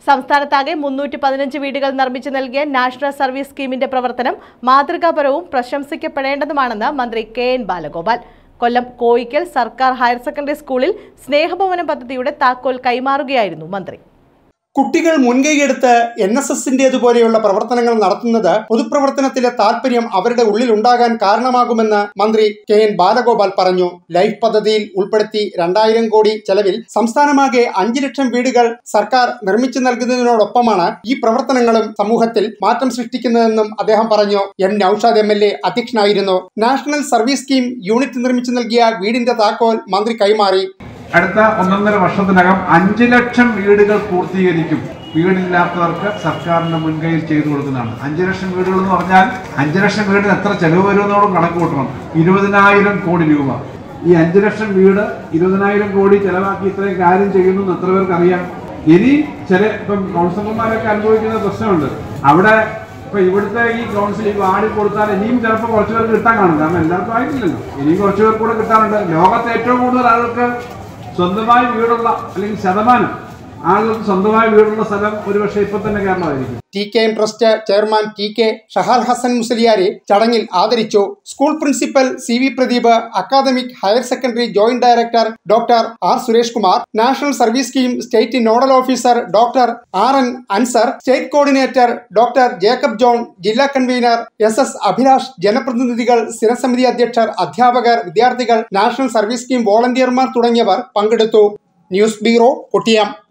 സംസ്ഥാനത്താകെ 315 വീടുകൾ നിർമ്മിച്ചു നൽകിയ നാഷണൽ സർവീസ് സ്കീമിന്റെ പ്രവർത്തനം മാതൃകാപരവും പ്രശംസിക്കപ്പെടേണ്ടതുമാണെന്ന് മന്ത്രി കെ.എൻ. ബാലഗോപാൽ. കൊല്ലം കോയിക്കൽ സർക്കാർ ഹയർ സെക്കൻഡറി സ്കൂളിൽ സ്നേഹഭവനം പദ്ധതിയുടെ താക്കോൽ കൈമാറുകയായിരുന്നു മന്ത്രി. കുട്ടികൾ മുൻകൈയെടുത്ത് NSSന്റേതുപോലെയുള്ള പ്രവർത്തനങ്ങൾ നടത്തുന്നത് പൊതുപ്രവർത്തനത്തിലെ താല്പര്യം അവരുടെ ഉള്ളിൽ ഉണ്ടാകാൻ കാരണമാകുമെന്ന് മന്ത്രി കെ.എൻ. ബാലഗോപാൽ പറഞ്ഞു. ലൈഫ് പദ്ധതിയിൽ ഉൾപ്പെടുത്തി 2000 കോടി ചെലവിൽ സംസ്ഥാനമാകെ 5 ലക്ഷം വീടുകൾ സർക്കാർ നിർമ്മിച്ചു നൽകുന്നതിനോടൊപ്പമാണ് ഈ പ്രവർത്തനങ്ങളും സമൂഹത്തിൽ മാറ്റം സൃഷ്ടിക്കുന്നതെന്നും അദ്ദേഹം പറഞ്ഞു. എം നൌഷാദ് MLA അധ്യക്ഷനായിരുന്നു. നാഷണൽ സർവീസ് സ്കീം യൂണിറ്റ് നിർമ്മിച്ചു നൽകിയ വീടിന്റെ താക്കോൽ മന്ത്രി കൈമാറി. അടുത്ത 1.5 വർഷത്തിനകം 5 ലക്ഷം വീടുകൾ പൂർത്തീകരിക്കും. വീടില്ലാത്തവർക്ക് സർക്കാരിന്റെ മുൻകൈയിൽ ചെയ്തു കൊടുക്കുന്നതാണ്. 5 ലക്ഷം വീടുകൾ എന്ന് പറഞ്ഞാൽ 5 ലക്ഷം വീടിന് എത്ര ചെലവ് വരുമെന്നോടും കണക്ക് കൂട്ടണം. 20,000 കോടി രൂപ. ഈ 5 ലക്ഷം വീട് 20,000 കോടി ചെലവാക്കി ഇത്രയും കാര്യം ചെയ്യുന്നു എത്ര പേർക്ക് അറിയാം? ഇനി ഇപ്പം കൗൺസിലർമാരൊക്കെ അനുഭവിക്കുന്ന പ്രശ്നമുണ്ട്. അവിടെ ഇപ്പൊ ഇവിടുത്തെ ഈ കൗൺസിൽ വാടി കൊടുത്താൽ ഇനിയും ചിലപ്പോൾ കുറച്ചു പേർക്ക് കിട്ടാൻ കാണും. കാരണം എല്ലാവർക്കും ആയിട്ടില്ലല്ലോ. ഇനിയും കുറച്ചു പേർക്ക് കൂടെ കിട്ടാനുണ്ട്. ലോകത്തെ ഏറ്റവും കൂടുതൽ ആളുകൾക്ക് സ്വന്തമായി വീടുള്ള അല്ലെങ്കിൽ ശതമാനം ആളുകൾക്ക് സ്വന്തമായി വീടുള്ള സ്ഥലം ഒരുപക്ഷെ ഇപ്പൊ തന്നെ കേരളമായിരിക്കും. TKM trust chairman TK Shahal Hasan മുസലിയാരെ ചടങ്ങിൽ ആദരിച്ചു. School principal CV Pradeep, academic higher secondary joint director doctor R Suresh Kumar, national service scheme state nodal officer doctor RN Ansar, state coordinator doctor Jacob John, ജില്ലാ കൺവീനർ SS അഭിലാഷ്, ജനപ്രതിനിധികൾ, സ്ഥിരസമിതി അധ്യക്ഷർ, അധ്യാപകർ, വിദ്യാർത്ഥികൾ, നാഷണൽ സർവീസ് സ്കീം വോളണ്ടിയർമാർ തുടങ്ങിയവർ പങ്കെടുത്തു. News bureau, Kottiyam.